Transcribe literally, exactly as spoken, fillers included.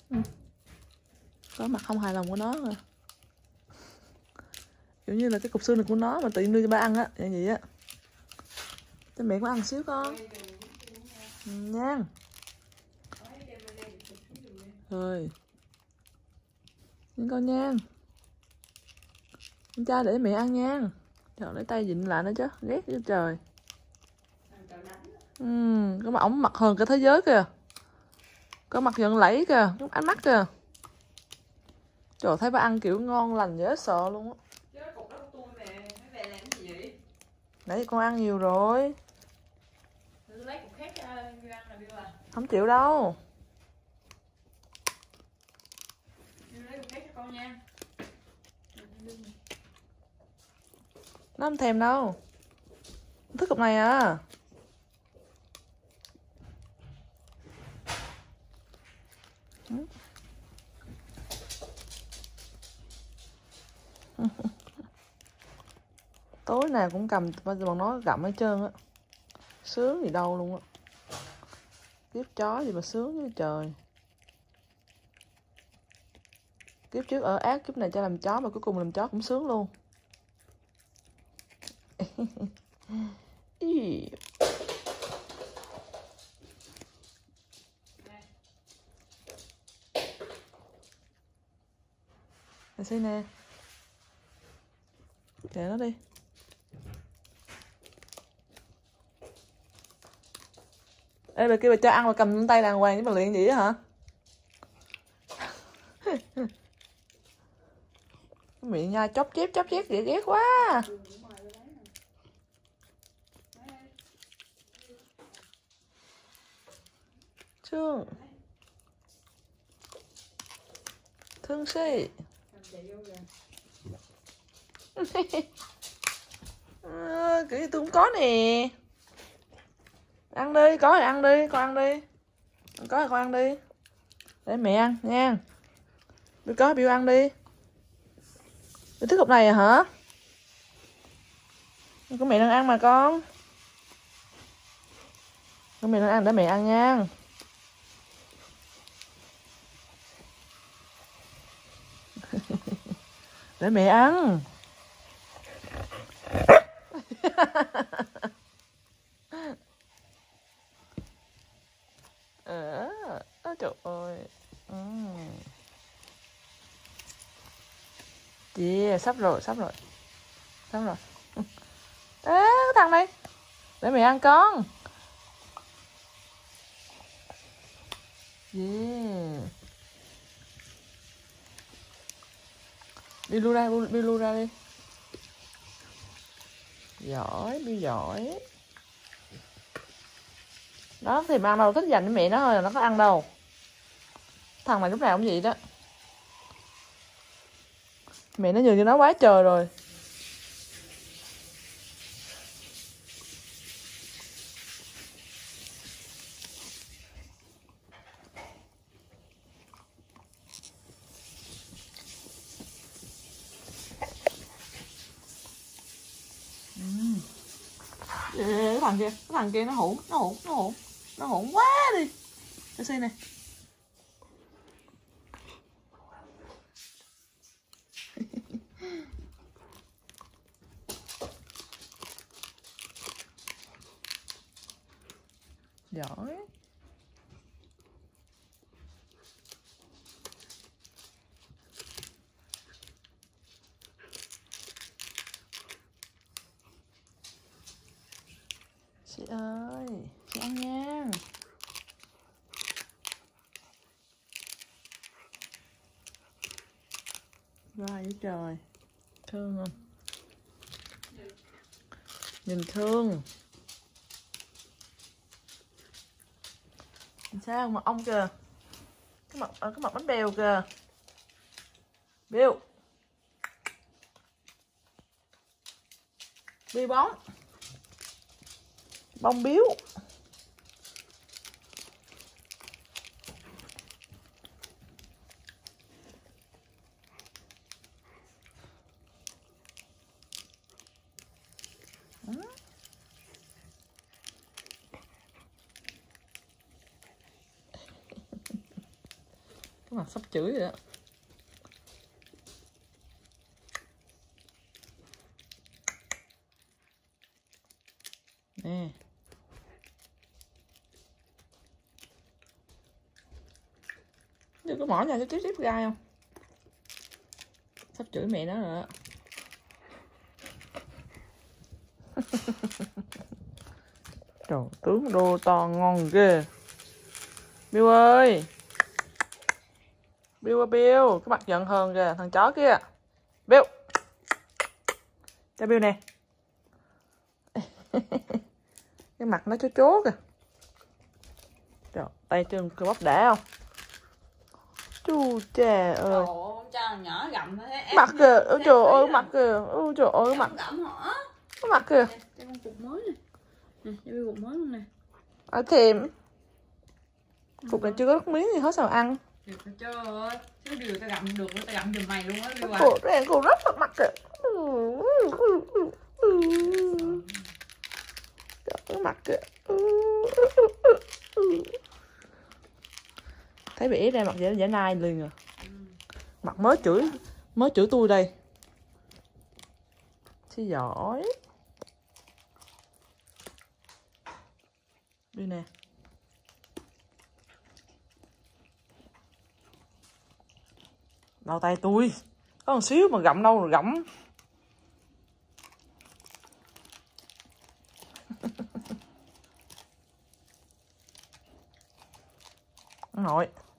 Ừ. Có mặt không hài lòng của nó rồi. Kiểu như là cái cục xương này của nó mà tự nhiên đưa cho ba ăn á, vậy vậy á. Cho mẹ có ăn xíu con. Ừ, nha. Rồi. Nhìn con nha. Con cha để mẹ ăn nha. Trời, lấy tay dịnh lại nữa chứ, ghét chứ trời. Ừ, có mà ổng mặt hơn cả thế giới kìa. Có mặt giận lẫy kìa, ánh mắt kìa. Trời, thấy ba ăn kiểu ngon lành dễ sợ luôn á. Nãy giờ con ăn nhiều rồi. Không chịu đâu. Nó không thèm đâu. Nó thích cục này à. Tối nào cũng cầm bao giờ bằng nó gặm hết trơn á. Sướng gì đâu luôn á. Kiếp chó gì mà sướng với trời. Kiếp trước ở ác, kiếp này cho làm chó mà cuối cùng làm chó cũng sướng luôn. Để xem nè. Để nó đi. Ê, bà kia bà cho ăn mà cầm lên tay đàng hoàng với bà luyện gì á hả? Cái miệng nha chóp chép chóp chép vậy ghét quá. Thương. Thương si. À, kiểu như tôi cũng có nè. Ăn đi, có thì ăn đi, con ăn đi. Có thì con ăn đi. Để mẹ ăn nha. Biểu có biểu ăn đi. Biểu thích cục này à hả? Có mẹ đang ăn mà con. Có mẹ đang ăn để mẹ ăn nha. Để mẹ ăn. À, à, trời ơi. Uhm. Yeah, sắp rồi, sắp rồi. Sắp rồi. Ê, cái thằng này. Để mẹ ăn con. Yeah. Đi lu ra, đi lu ra đi. Giỏi, đi giỏi. Nó thì ăn đâu, thích dành với mẹ nó thôi, nó có ăn đâu. Thằng này lúc nào cũng vậy đó. Mẹ nó nhường cho nó quá trời rồi. Uhm. Ê, cái thằng kia, cái thằng kia nó hỗn, nó hỗn, nó hỗn. Nó hỗn quá đi. Để xem nè. Giỏi. Chị ơi, chị ăn nha. Rồi với trời. Thương không? Nhìn thương. Sao mà ông kìa. Cái mặt, cái mặt bánh bèo kìa. Bill. Bill bóng. Bông biếu. Ừ. Cái mặt sắp chửi rồi đó. Nè. Chứ có mỏ nhà cho tiếp tiếp gai không? Sắp chửi mẹ nó rồi đó. Trời, tướng đô to ngon ghê. Bill ơi. Bill ơi Bill, cái mặt giận hờn kìa, thằng chó kia. Bill. Cho Bill nè. Cái mặt nó chố chố kìa. Trời, tay chân cơ bắp đã không? Chu chà ơi. Cho nhỏ gặm thế. Mặt kìa, ôi trời ơi mặt kìa. Ôi trời ơi mặt. Gặm hả? Cái mặt kìa. Cho con cục mới nè. Nè, cho Bill cục mới luôn nè. Ở thèm. Cục này chưa có nước miếng gì hết sao ăn. Được rồi trời ơi. Chứ điều tao gặm được, tao gặm giùm mày luôn á Bill à. Cô rèn cô rất là mặt kìa. Trời mặt kìa. Thấy bị ra mặt giả, giả nai liền à. Ừ. Mặt mới chửi mới chửi tôi đây. Chứ giỏi. Đi nè. Đau tay tôi. Có một xíu mà gặm đâu rồi gặm. Ông nội.